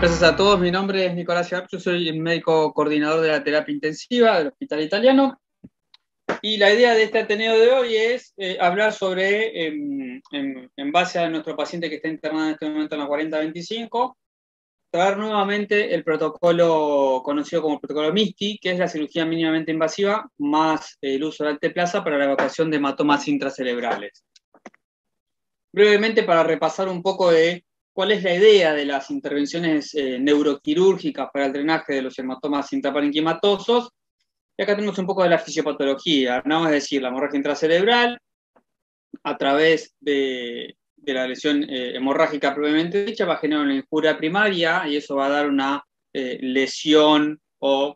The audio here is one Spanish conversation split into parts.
Gracias a todos, mi nombre es Nicolás Sciarp, yo soy el médico coordinador de la terapia intensiva del Hospital Italiano y la idea de este Ateneo de hoy es hablar sobre, en base a nuestro paciente que está internado en este momento en la 4025, traer nuevamente el protocolo conocido como el protocolo MISTI, que es la cirugía mínimamente invasiva más el uso de alteplasa para la evacuación de hematomas intracerebrales. Brevemente, para repasar un poco de cuál es la idea de las intervenciones neuroquirúrgicas para el drenaje de los hematomas intraparenquimatosos. Y acá tenemos un poco de la fisiopatología, ¿no? Es decir, la hemorragia intracerebral a través de la lesión hemorrágica propiamente dicha va a generar una injuria primaria y eso va a dar una lesión o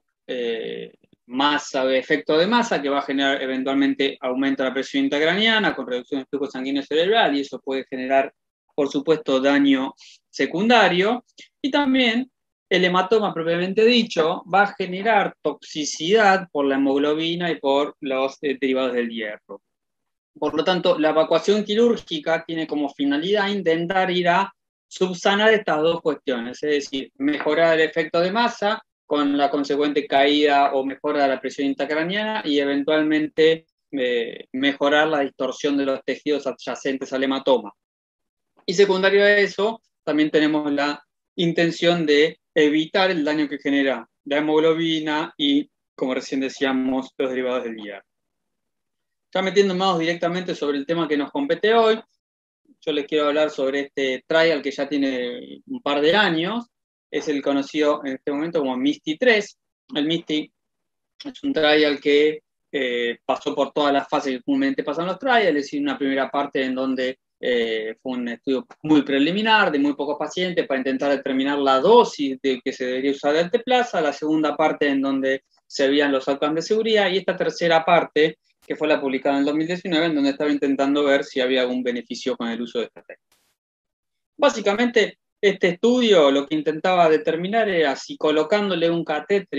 masa o efecto de masa que va a generar eventualmente aumento de la presión intracraneana con reducción del flujo sanguíneo cerebral y eso puede generar, por supuesto, daño secundario. Y también el hematoma propiamente dicho va a generar toxicidad por la hemoglobina y por los derivados del hierro. Por lo tanto, la evacuación quirúrgica tiene como finalidad intentar ir a subsanar estas dos cuestiones, es decir, mejorar el efecto de masa con la consecuente caída o mejora de la presión intracraneana y eventualmente mejorar la distorsión de los tejidos adyacentes al hematoma. Y secundario a eso, también tenemos la intención de evitar el daño que genera la hemoglobina y, como recién decíamos, los derivados del hierro. Ya metiéndonos directamente sobre el tema que nos compete hoy, yo les quiero hablar sobre este trial que ya tiene un par de años, es el conocido en este momento como MISTI 3. El MISTI es un trial que pasó por todas las fases que comúnmente pasan los trials, es decir, una primera parte en donde fue un estudio muy preliminar, de muy pocos pacientes, para intentar determinar la dosis de que se debería usar de alteplasa, la segunda parte en donde se veían los outcomes de seguridad, y esta tercera parte, que fue la publicada en el 2019, en donde estaba intentando ver si había algún beneficio con el uso de esta técnica. Básicamente, este estudio lo que intentaba determinar era si colocándole un catéter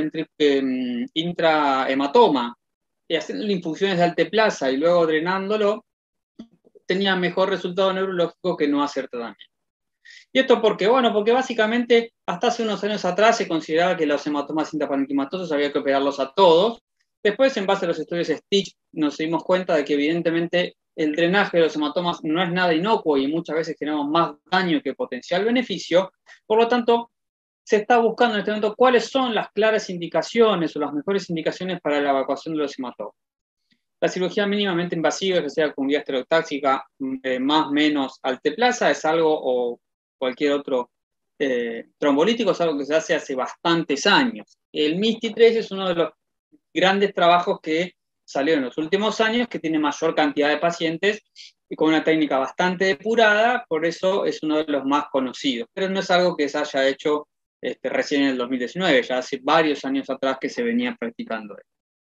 intrahematoma y haciendo infusiones de alteplasa y luego drenándolo, tenía mejor resultado neurológico que no hacer tratamiento. ¿Y esto por qué? Bueno, porque básicamente hasta hace unos años atrás se consideraba que los hematomas intraparenquimatosos había que operarlos a todos. Después, en base a los estudios Stitch, nos dimos cuenta de que evidentemente el drenaje de los hematomas no es nada inocuo y muchas veces generamos más daño que potencial beneficio. Por lo tanto, se está buscando en este momento cuáles son las claras indicaciones o las mejores indicaciones para la evacuación de los hematomas. La cirugía mínimamente invasiva, que sea con vía estereotáxica más o menos alteplasa, es algo, o cualquier otro trombolítico, es algo que se hace bastantes años. El MISTI 3 es uno de los grandes trabajos que salió en los últimos años, que tiene mayor cantidad de pacientes y con una técnica bastante depurada, por eso es uno de los más conocidos. Pero no es algo que se haya hecho recién en el 2019, ya hace varios años atrás que se venía practicando.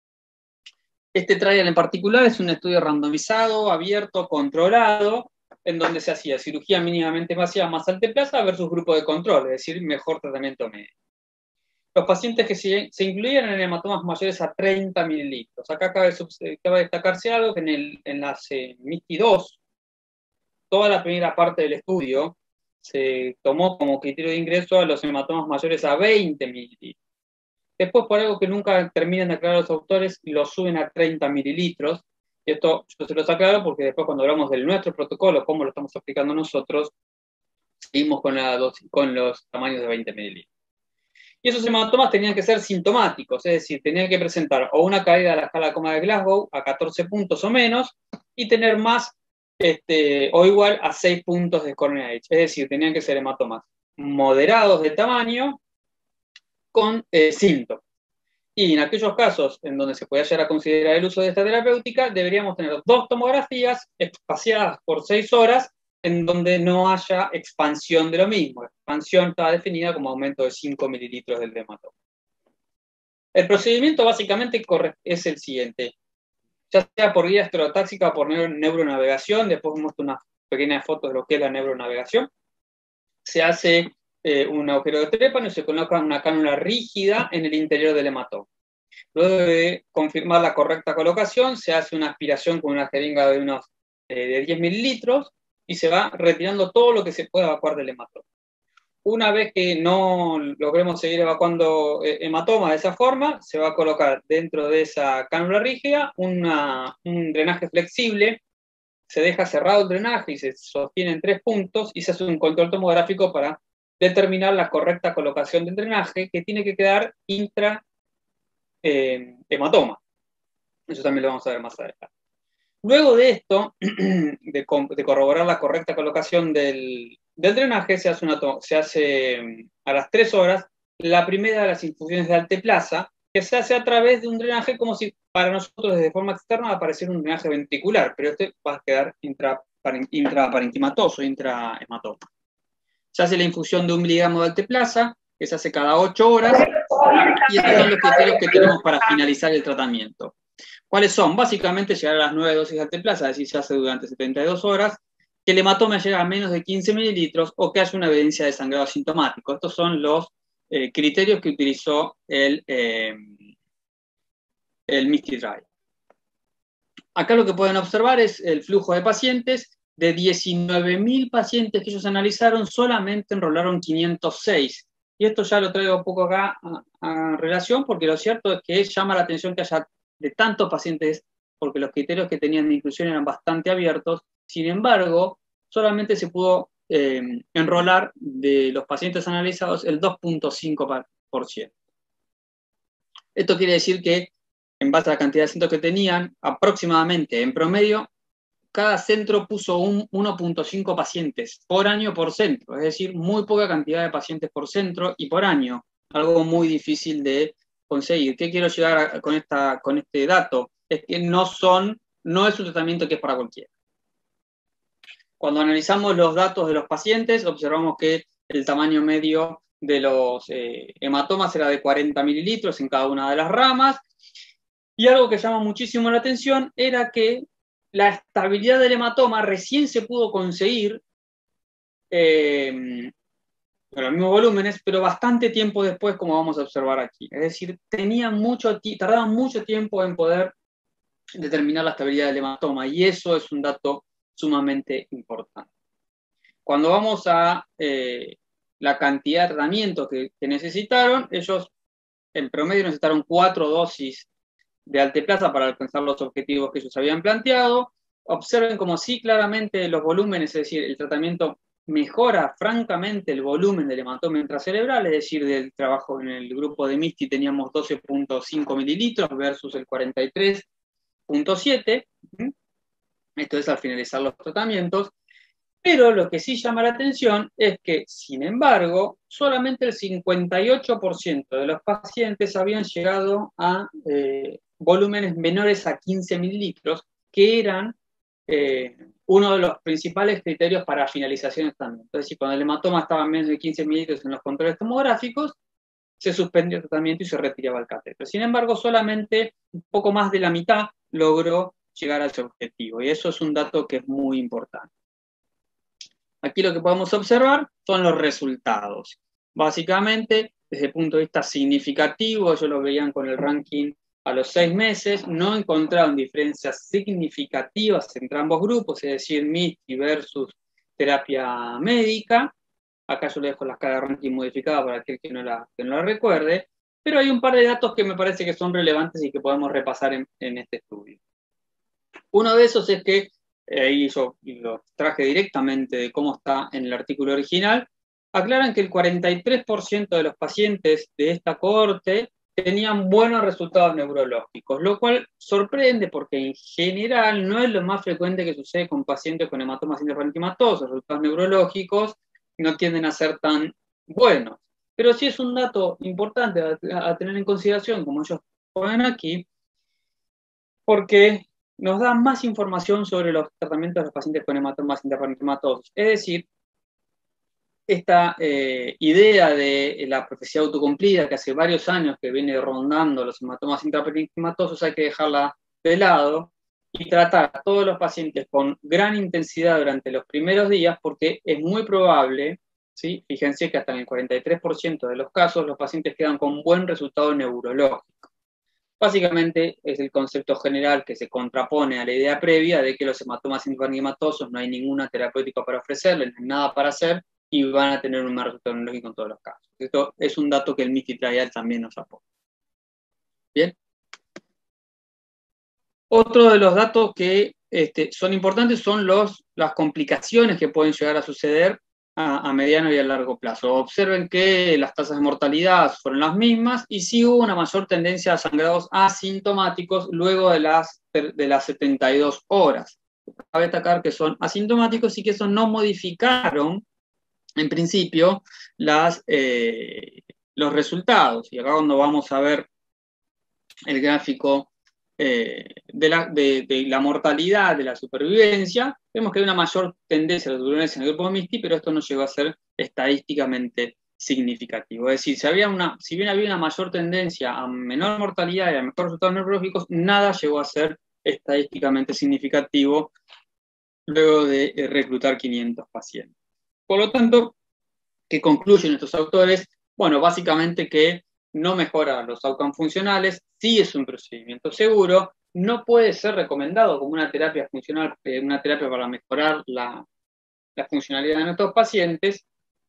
Este trial en particular es un estudio randomizado, abierto, controlado, en donde se hacía cirugía mínimamente invasiva más alteplasa versus grupo de control, es decir, mejor tratamiento médico. Los pacientes que se incluían en hematomas mayores a 30 mililitros. Acá cabe destacarse algo que en las MISTI 2, toda la primera parte del estudio se tomó como criterio de ingreso a los hematomas mayores a 20 mililitros. Después, por algo que nunca terminan de aclarar los autores, lo suben a 30 mililitros. Y esto yo se los aclaro porque después cuando hablamos de nuestro protocolo, cómo lo estamos aplicando nosotros, seguimos con los tamaños de 20 mililitros. Y esos hematomas tenían que ser sintomáticos, es decir, tenían que presentar o una caída de la escala Coma de Glasgow a 14 puntos o menos y tener más o igual a 6 puntos de Score NIH. Es decir, tenían que ser hematomas moderados de tamaño con síntomas. Y en aquellos casos en donde se pueda llegar a considerar el uso de esta terapéutica, deberíamos tener 2 tomografías espaciadas por 6 horas en donde no haya expansión de lo mismo. La expansión está definida como aumento de 5 mililitros del hematoma. El procedimiento básicamente es el siguiente. Ya sea por vía estereotáxica o por neuronavegación, después muestro unas pequeñas fotos de lo que es la neuronavegación. Se hace un agujero de trépano y se coloca una cánula rígida en el interior del hematoma. Luego de confirmar la correcta colocación, se hace una aspiración con una jeringa de 10 mililitros y se va retirando todo lo que se pueda evacuar del hematoma. una vez que no logremos seguir evacuando hematoma de esa forma, se va a colocar dentro de esa cánula rígida un drenaje flexible, se deja cerrado el drenaje y se sostiene en 3 puntos y se hace un control tomográfico para determinar la correcta colocación del drenaje, que tiene que quedar intra-hematoma. Eso también lo vamos a ver más adelante. Luego de esto, de corroborar la correcta colocación del drenaje, se hace a las 3 horas la primera de las infusiones de alteplasa, que se hace a través de un drenaje como si para nosotros desde forma externa apareciera un drenaje ventricular, pero este va a quedar intraparenquimatoso, intrahematoma. Se hace la infusión de 1 miligramo de alteplasa, que se hace cada 8 horas, y estos son los criterios que tenemos para finalizar el tratamiento. ¿Cuáles son? Básicamente llegar a las 9 dosis de alteplasa, es decir, se hace durante 72 horas, que el hematoma llegue a menos de 15 mililitros o que haya una evidencia de sangrado sintomático. Estos son los criterios que utilizó el Misty Drive. Acá lo que pueden observar es el flujo de pacientes. De 19.000 pacientes que ellos analizaron, solamente enrolaron 506. Y esto ya lo traigo un poco acá a relación, porque lo cierto es que llama la atención que haya de tantos pacientes, porque los criterios que tenían de inclusión eran bastante abiertos. Sin embargo, solamente se pudo enrolar de los pacientes analizados el 2.5%. Esto quiere decir que, en base a la cantidad de centros que tenían, aproximadamente, en promedio, cada centro puso 1.5 pacientes por año por centro, es decir, muy poca cantidad de pacientes por centro y por año, algo muy difícil de conseguir. ¿Qué quiero llegar con este dato? Es que no es un tratamiento que es para cualquiera. Cuando analizamos los datos de los pacientes, observamos que el tamaño medio de los hematomas era de 40 mililitros en cada una de las ramas, y algo que llama muchísimo la atención era que la estabilidad del hematoma recién se pudo conseguir con los mismos volúmenes, pero bastante tiempo después, como vamos a observar aquí. Es decir, tardaban mucho tiempo en poder determinar la estabilidad del hematoma, y eso es un dato sumamente importante. Cuando vamos a la cantidad de tratamientos que necesitaron, ellos en promedio necesitaron 4 dosis de alteplasa para alcanzar los objetivos que ellos habían planteado. Observen como sí claramente los volúmenes, es decir, el tratamiento mejora francamente el volumen del hematoma intracerebral, es decir, del trabajo en el grupo de Misty teníamos 12.5 mililitros versus el 43.7, esto es al finalizar los tratamientos. Pero lo que sí llama la atención es que, sin embargo, solamente el 58% de los pacientes habían llegado a volúmenes menores a 15 mililitros, que eran uno de los principales criterios para finalización de tratamiento. Es decir, cuando el hematoma estaba en menos de 15 mililitros en los controles tomográficos, se suspendió el tratamiento y se retiraba el catéter. Sin embargo, solamente un poco más de la mitad logró llegar a ese objetivo, y eso es un dato que es muy importante. Aquí lo que podemos observar son los resultados. Básicamente, desde el punto de vista significativo, ellos lo veían con el ranking a los 6 meses, no encontraron diferencias significativas entre ambos grupos, es decir, Misty versus terapia médica. Acá yo le dejo la escala de ranking modificada para aquel que no la recuerde, pero hay un par de datos que me parece que son relevantes y que podemos repasar en este estudio. Uno de esos es que ahí yo lo traje directamente de cómo está en el artículo original, aclaran que el 43% de los pacientes de esta cohorte tenían buenos resultados neurológicos, lo cual sorprende porque en general no es lo más frecuente que sucede con pacientes con hematomas intraparenquimatosos. Los resultados neurológicos no tienden a ser tan buenos. Pero sí es un dato importante a tener en consideración, como ellos ponen aquí, porque nos da más información sobre los tratamientos de los pacientes con hematomas intraparenquimatosos. Es decir, esta idea de la profecía autocumplida que hace varios años que viene rondando los hematomas intraparenquimatosos hay que dejarla de lado y tratar a todos los pacientes con gran intensidad durante los primeros días, porque es muy probable, ¿sí? Fíjense que hasta en el 43% de los casos los pacientes quedan con buen resultado neurológico. Básicamente es el concepto general que se contrapone a la idea previa de que los hematomas intraparenquimatosos no hay ninguna terapéutica para ofrecerles, no hay nada para hacer, y van a tener un mal resultado neurológico en todos los casos. Esto es un dato que el MIFI trial también nos aporta. Bien. Otro de los datos que son importantes son las complicaciones que pueden llegar a suceder a mediano y a largo plazo. Observen que las tasas de mortalidad fueron las mismas y sí hubo una mayor tendencia a sangrados asintomáticos luego de las 72 horas. Cabe destacar que son asintomáticos y que eso no modificaron, en principio, los resultados. Y acá cuando vamos a ver el gráfico de la mortalidad, de la supervivencia, vemos que hay una mayor tendencia a la supervivencia en el grupo MISTI, pero esto no llegó a ser estadísticamente significativo. Es decir, si bien había una mayor tendencia a menor mortalidad y a mejores resultados neurológicos, nada llegó a ser estadísticamente significativo luego de reclutar 500 pacientes. Por lo tanto, ¿qué concluyen estos autores? Bueno, básicamente que no mejora los outcomes funcionales, sí es un procedimiento seguro, no puede ser recomendado como una terapia funcional, una terapia para mejorar la funcionalidad de nuestros pacientes,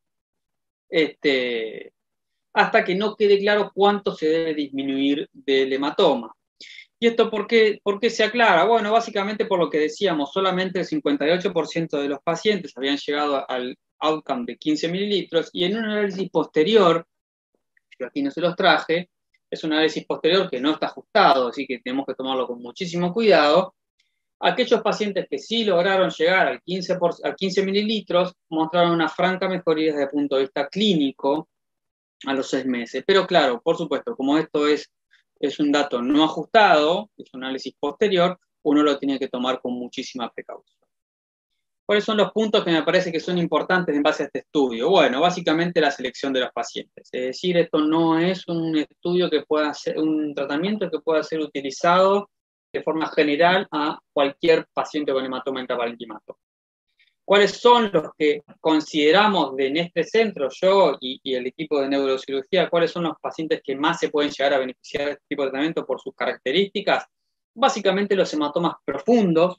hasta que no quede claro cuánto se debe disminuir del hematoma. ¿Y esto por qué se aclara? Bueno, básicamente por lo que decíamos, solamente el 58% de los pacientes habían llegado al outcome de 15 mililitros y en un análisis posterior, yo aquí no se los traje, es un análisis posterior que no está ajustado, así que tenemos que tomarlo con muchísimo cuidado. Aquellos pacientes que sí lograron llegar al 15 mililitros mostraron una franca mejoría desde el punto de vista clínico a los 6 meses. Pero claro, por supuesto, como esto es un dato no ajustado, es un análisis posterior, uno lo tiene que tomar con muchísima precaución. ¿Cuáles son los puntos que me parece que son importantes en base a este estudio? Bueno, básicamente la selección de los pacientes. Es decir, esto no es un estudio que pueda ser, un tratamiento que pueda ser utilizado de forma general a cualquier paciente con hematoma intraparenquimático. ¿Cuáles son los que consideramos en este centro, yo y el equipo de neurocirugía, cuáles son los pacientes que más se pueden llegar a beneficiar de este tipo de tratamiento por sus características? Básicamente los hematomas profundos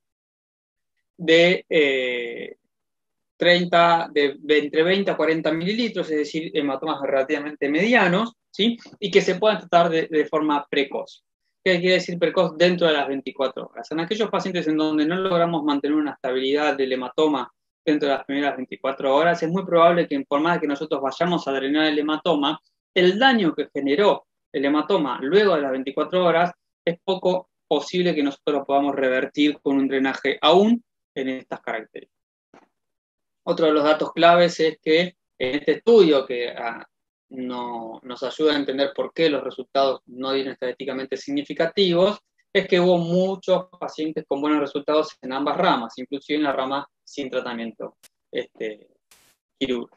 de entre 20 a 40 mililitros, es decir, hematomas relativamente medianos, ¿sí? Y que se puedan tratar de forma precoz. ¿Qué quiere decir precoz? Dentro de las 24 horas. En aquellos pacientes en donde no logramos mantener una estabilidad del hematoma dentro de las primeras 24 horas, es muy probable que por más que nosotros vayamos a drenar el hematoma, el daño que generó el hematoma luego de las 24 horas es poco posible que nosotros lo podamos revertir con un drenaje aún en estas características. Otro de los datos claves es que en este estudio, que nos ayuda a entender por qué los resultados no dieron estadísticamente significativos, es que hubo muchos pacientes con buenos resultados en ambas ramas, inclusive en la rama sin tratamiento quirúrgico.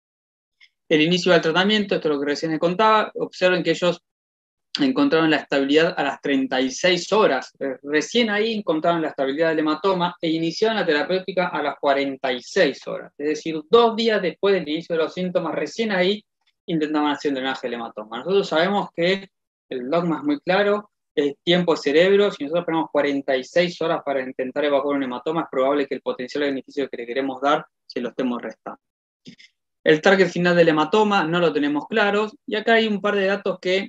El inicio del tratamiento, esto es lo que recién les contaba, observen que ellos encontraron la estabilidad a las 36 horas. Recién ahí encontraron la estabilidad del hematoma e iniciaron la terapéutica a las 46 horas. Es decir, 2 días después del inicio de los síntomas, recién ahí intentaban hacer un drenaje del hematoma. Nosotros sabemos que el dogma es muy claro, el tiempo es cerebro. Si nosotros tenemos 46 horas para intentar evacuar un hematoma, es probable que el potencial de beneficio que le queremos dar se lo estemos restando. El target final del hematoma no lo tenemos claro, y acá hay un par de datos que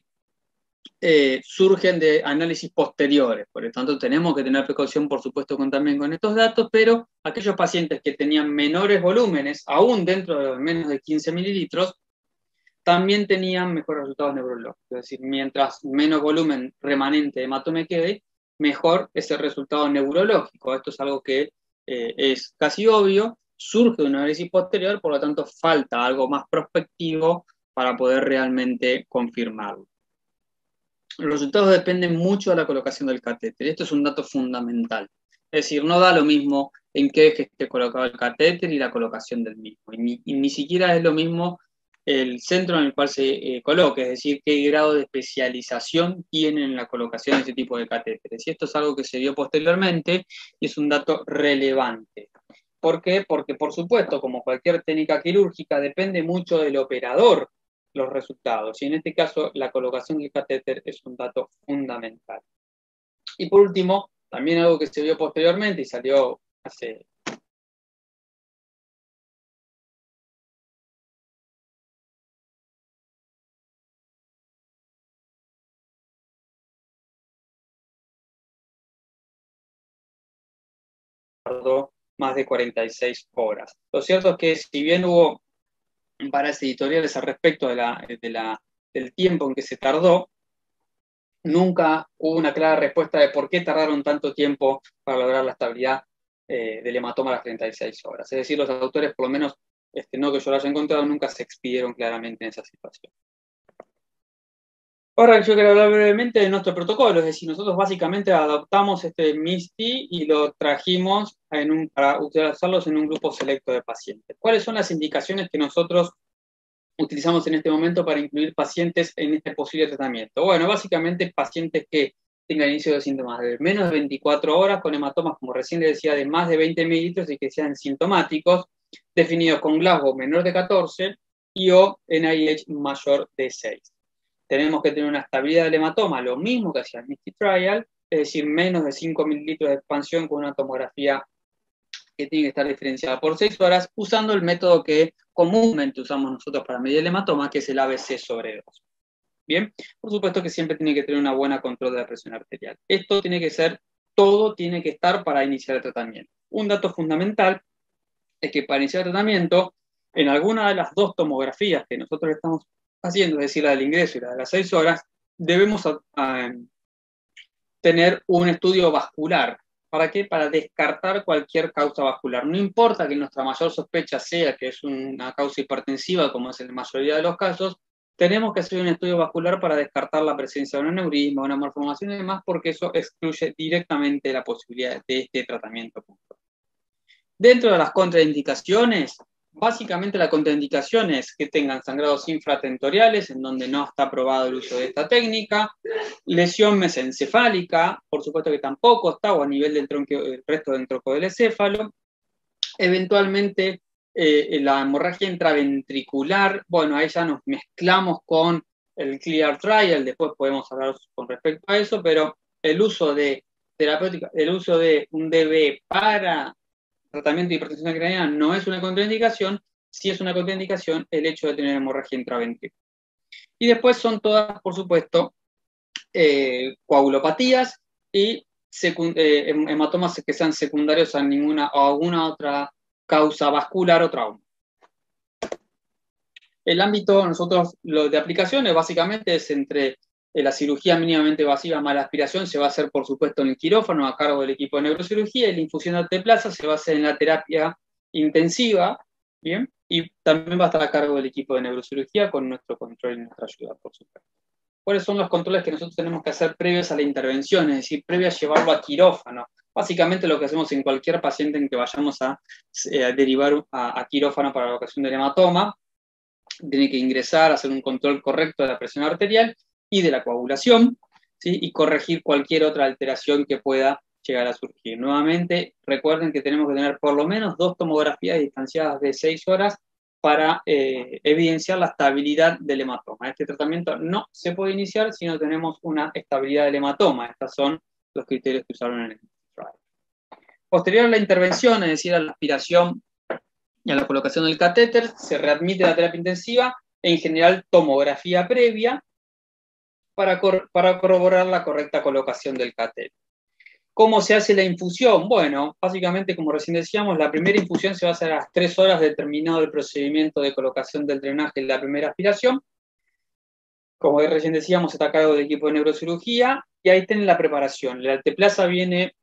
surgen de análisis posteriores. Por lo tanto, tenemos que tener precaución, por supuesto, también con estos datos, pero aquellos pacientes que tenían menores volúmenes, aún dentro de menos de 15 mililitros, también tenían mejores resultados neurológicos. Es decir, mientras menos volumen remanente de hematoma quede, mejor es el resultado neurológico. Esto es algo que es casi obvio, surge de un análisis posterior, por lo tanto, falta algo más prospectivo para poder realmente confirmarlo. Los resultados dependen mucho de la colocación del catéter. Esto es un dato fundamental. Es decir, no da lo mismo en qué eje esté colocado el catéter y la colocación del mismo. Y ni siquiera es lo mismo el centro en el cual se coloque, es decir, qué grado de especialización tiene en la colocación de este tipo de catéteres. Y esto es algo que se dio posteriormente y es un dato relevante. ¿Por qué? Porque, por supuesto, como cualquier técnica quirúrgica, depende mucho del operador los resultados. Y en este caso, la colocación del catéter es un dato fundamental. Y por último, también algo que se vio posteriormente y salió hace tardó más de 46 horas. Lo cierto es que si bien hubo varias editoriales al respecto del tiempo en que se tardó, nunca hubo una clara respuesta de por qué tardaron tanto tiempo para lograr la estabilidad del hematoma a las 36 horas. Es decir, los autores, por lo menos no que yo lo haya encontrado, nunca se expidieron claramente en esa situación. Ahora yo quiero hablar brevemente de nuestro protocolo, es decir, nosotros básicamente adoptamos este MIS-T y lo trajimos para utilizarlos en un grupo selecto de pacientes. ¿Cuáles son las indicaciones que nosotros utilizamos en este momento para incluir pacientes en este posible tratamiento? Bueno, básicamente pacientes que tengan inicio de síntomas de menos de 24 horas, con hematomas, como recién le decía, de más de 20 mililitros y que sean sintomáticos, definidos con Glasgow menor de 14 y o NIH mayor de 6. Tenemos que tener una estabilidad del hematoma, lo mismo que hacía el MIS-T Trial, es decir, menos de 5 mililitros de expansión con una tomografía que tiene que estar diferenciada por 6 horas, usando el método que comúnmente usamos nosotros para medir el hematoma, que es el ABC sobre 2. Bien, por supuesto que siempre tiene que tener una buena control de la presión arterial. Esto tiene que ser, todo tiene que estar para iniciar el tratamiento. Un dato fundamental es que para iniciar el tratamiento, en alguna de las dos tomografías que nosotros estamos haciendo, es decir, la del ingreso y la de las 6 horas, debemos tener un estudio vascular. ¿Para qué? Para descartar cualquier causa vascular. No importa que nuestra mayor sospecha sea que es una causa hipertensiva, como es en la mayoría de los casos, tenemos que hacer un estudio vascular para descartar la presencia de un aneurisma, una malformación y demás, porque eso excluye directamente la posibilidad de este tratamiento. Dentro de las contraindicaciones, básicamente la contraindicación es que tengan sangrados infratentoriales, en donde no está aprobado el uso de esta técnica, lesión mesencefálica, por supuesto que tampoco está, o a nivel del resto del tronco del encéfalo, eventualmente la hemorragia intraventricular, bueno, ahí ya nos mezclamos con el CLEAR Trial, después podemos hablar con respecto a eso, pero el uso de terapéutica, el uso de un DB para tratamiento de hipertensión craneana no es una contraindicación, sí es una contraindicación el hecho de tener hemorragia intraventricular. Y después son todas, por supuesto, coagulopatías y hematomas que sean secundarios a ninguna o alguna otra causa vascular o trauma. El ámbito, nosotros, lo de aplicaciones básicamente es entre la cirugía mínimamente invasiva más la aspiración, se va a hacer por supuesto en el quirófano a cargo del equipo de neurocirugía, y la infusión de alteplasa se va a hacer en la terapia intensiva, ¿bien? Y también va a estar a cargo del equipo de neurocirugía con nuestro control y nuestra ayuda, por supuesto. ¿Cuáles son los controles que nosotros tenemos que hacer previos a la intervención? Es decir, previo a llevarlo a quirófano. Básicamente lo que hacemos en cualquier paciente en que vayamos a derivar a quirófano para la ocasión del hematoma, tiene que ingresar, hacer un control correcto de la presión arterial y de la coagulación, ¿sí? Y corregir cualquier otra alteración que pueda llegar a surgir. Nuevamente, recuerden que tenemos que tener por lo menos 2 tomografías distanciadas de 6 horas para evidenciar la estabilidad del hematoma. Este tratamiento no se puede iniciar si no tenemos una estabilidad del hematoma. Estos son los criterios que usaron en el trial. Posterior a la intervención, es decir, a la aspiración y a la colocación del catéter, se readmite la terapia intensiva, en general tomografía previa, para corroborar la correcta colocación del catéter. ¿Cómo se hace la infusión? Bueno, básicamente, como recién decíamos, la primera infusión se va a hacer a las 3 horas de terminado el procedimiento de colocación del drenaje en la primera aspiración. Como recién decíamos, está a cargo del equipo de neurocirugía, y ahí tienen la preparación. La alteplasa viene,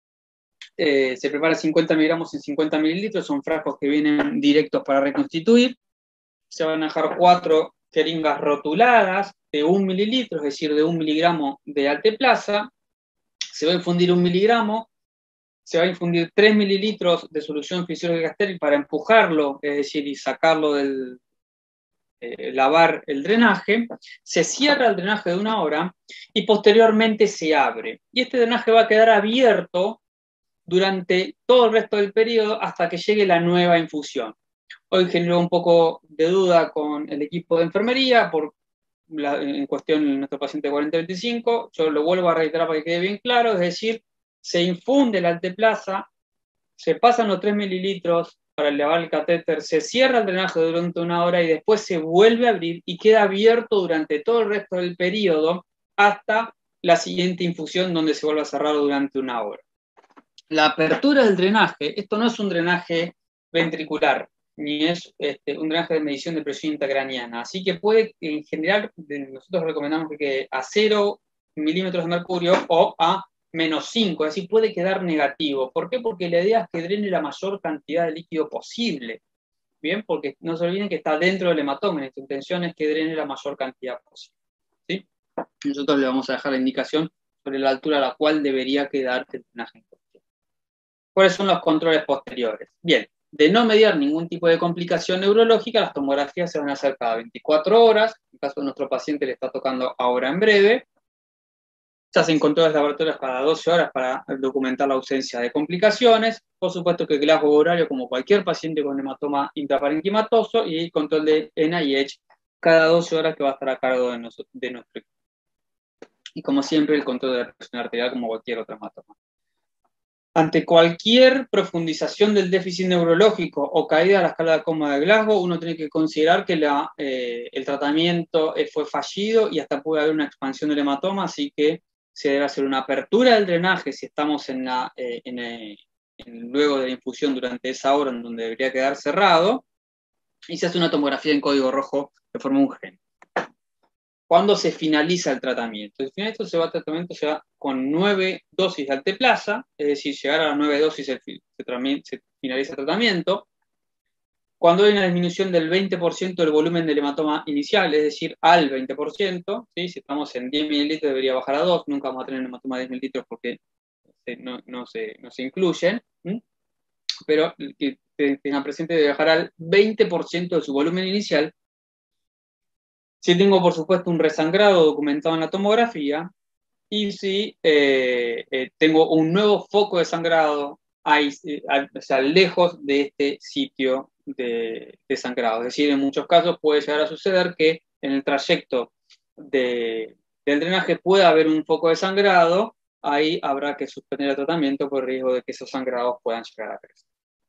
se prepara 50 miligramos en 50 mililitros, son frascos que vienen directos para reconstituir. Se van a dejar 4 jeringas rotuladas de 1 mililitro, es decir, de 1 miligramo de alteplasa. Se va a infundir 1 miligramo, se va a infundir 3 mililitros de solución fisiológica estéril para empujarlo, es decir, y sacarlo del, lavar el drenaje. Se cierra el drenaje de 1 hora y posteriormente se abre. Y este drenaje va a quedar abierto durante todo el resto del periodo hasta que llegue la nueva infusión. Hoy generó un poco de duda con el equipo de enfermería en cuestión de nuestro paciente 4025. Yo lo vuelvo a reiterar para que quede bien claro, es decir, se infunde la alteplasa, se pasan los 3 mililitros para elevar el catéter, se cierra el drenaje durante 1 hora y después se vuelve a abrir y queda abierto durante todo el resto del periodo hasta la siguiente infusión, donde se vuelve a cerrar durante 1 hora. La apertura del drenaje, esto no es un drenaje ventricular, ni es un drenaje de medición de presión intracraniana, así que puede, en general, nosotros recomendamos que quede a 0 milímetros de mercurio o a -5, es decir, puede quedar negativo. ¿Por qué? Porque la idea es que drene la mayor cantidad de líquido posible. Bien, porque no se olviden que está dentro del hematoma, nuestra intención es que drene la mayor cantidad posible. ¿Sí? Nosotros le vamos a dejar la indicación sobre la altura a la cual debería quedar el drenaje en cuestión. ¿Cuáles son los controles posteriores? Bien, de no mediar ningún tipo de complicación neurológica, las tomografías se van a hacer cada 24 horas, en caso de nuestro paciente le está tocando ahora en breve. Se hacen controles laboratorios cada 12 horas para documentar la ausencia de complicaciones. Por supuesto que el Glasgow horario, como cualquier paciente con hematoma intraparenquimatoso, y el control de NIH cada 12 horas que va a estar a cargo de nuestro equipo. Y como siempre, el control de la presión arterial como cualquier otro hematoma. Ante cualquier profundización del déficit neurológico o caída de la escala de coma de Glasgow, uno tiene que considerar que el tratamiento fue fallido y hasta puede haber una expansión del hematoma, así que se debe hacer una apertura del drenaje si estamos luego de la infusión durante esa hora en donde debería quedar cerrado, y se hace una tomografía en código rojo de forma urgente. ¿Cuándo se finaliza el tratamiento? El tratamiento se va con 9 dosis de alteplasa, es decir, llegar a las 9 dosis se finaliza el tratamiento. Cuando hay una disminución del 20% del volumen del hematoma inicial, es decir, al 20%, ¿sí? Si estamos en 10 mililitros debería bajar a 2, nunca vamos a tener un hematoma de 10 mililitros porque no se incluyen, ¿sí? Pero que tengan presente de bajar al 20% de su volumen inicial. Si tengo, por supuesto, un resangrado documentado en la tomografía, y si tengo un nuevo foco de sangrado o sea, lejos de este sitio de sangrado. Es decir, en muchos casos puede llegar a suceder que en el trayecto del drenaje pueda haber un foco de sangrado, ahí habrá que suspender el tratamiento por riesgo de que esos sangrados puedan llegar a crecer.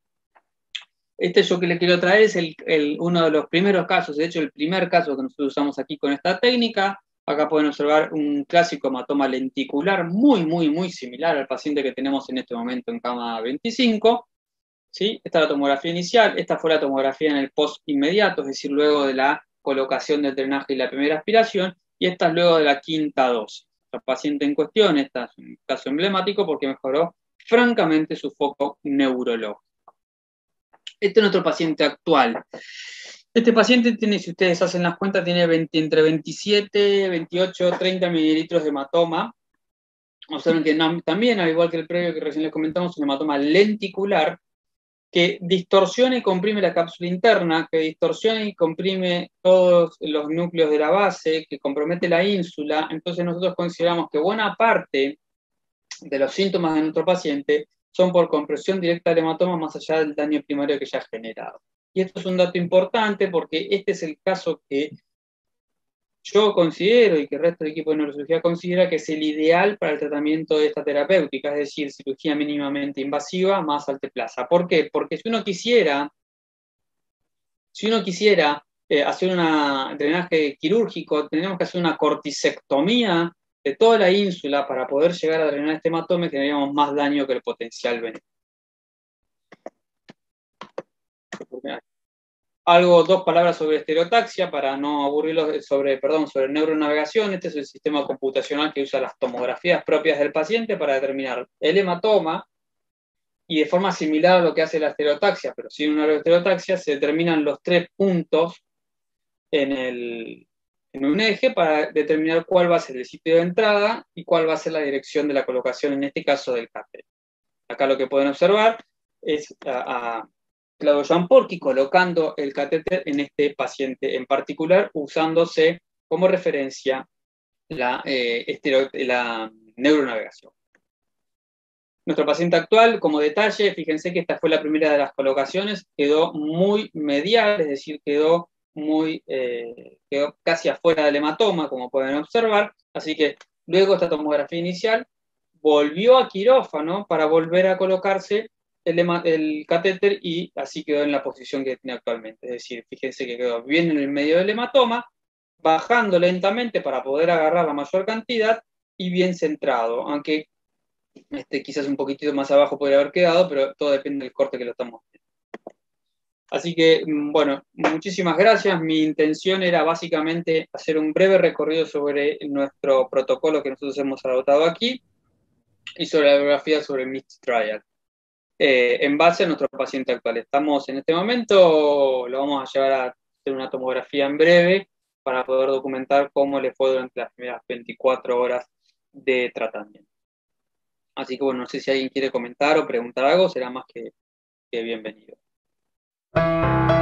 Yo que le quiero traer es uno de los primeros casos, de hecho el primer caso que nosotros usamos aquí con esta técnica. Acá pueden observar un clásico hematoma lenticular muy similar al paciente que tenemos en este momento en cama 25. ¿Sí? Esta es la tomografía inicial, esta fue la tomografía en el post inmediato, es decir, luego de la colocación del drenaje y la primera aspiración, y esta es luego de la quinta dosis. El paciente en cuestión, este es un caso emblemático porque mejoró francamente su foco neurológico. Este es nuestro paciente actual. Este paciente tiene, si ustedes hacen las cuentas, tiene entre 27, 28, 30 mililitros de hematoma. Observen que también, al igual que el previo que recién les comentamos, un hematoma lenticular que distorsiona y comprime la cápsula interna, que distorsiona y comprime todos los núcleos de la base, que compromete la ínsula. Entonces nosotros consideramos que buena parte de los síntomas de nuestro paciente son por compresión directa del hematoma más allá del daño primario que ya ha generado. Y esto es un dato importante porque este es el caso que yo considero y que el resto del equipo de neurocirugía considera que es el ideal para el tratamiento de esta terapéutica, es decir, cirugía mínimamente invasiva más alteplasa. ¿Por qué? Porque si uno quisiera hacer un drenaje quirúrgico, tenemos que hacer una cortisectomía de toda la ínsula para poder llegar a drenar este hematoma y tendríamos más daño que el potencial benéfico. Dos palabras sobre estereotaxia para no aburrirlos sobre neuronavegación. Este es el sistema computacional que usa las tomografías propias del paciente para determinar el hematoma, y de forma similar a lo que hace la estereotaxia, pero sin una estereotaxia, se determinan los 3 puntos en un eje para determinar cuál va a ser el sitio de entrada y cuál va a ser la dirección de la colocación, en este caso del catéter. Acá lo que pueden observar es a Claudio Gianporchi colocando el catéter en este paciente en particular, usándose como referencia la neuronavegación. Nuestro paciente actual, como detalle, fíjense que esta fue la primera de las colocaciones, quedó muy medial, es decir, quedó casi afuera del hematoma, como pueden observar. Así que luego de esta tomografía inicial, volvió a quirófano para volver a colocarse el catéter y así quedó en la posición que tiene actualmente. Es decir, fíjense que quedó bien en el medio del hematoma, bajando lentamente para poder agarrar la mayor cantidad y bien centrado, aunque Quizás un poquitito más abajo podría haber quedado, pero todo depende del corte que lo estamos haciendo. Así que, bueno, muchísimas gracias. Mi intención era básicamente hacer un breve recorrido sobre nuestro protocolo que nosotros hemos adoptado aquí y sobre la bibliografía sobre el Mixed Trial. En base a nuestro paciente actual. Estamos en este momento, lo vamos a llevar a hacer una tomografía en breve para poder documentar cómo le fue durante las primeras 24 horas de tratamiento. Así que bueno, no sé si alguien quiere comentar o preguntar algo, será más que bienvenido.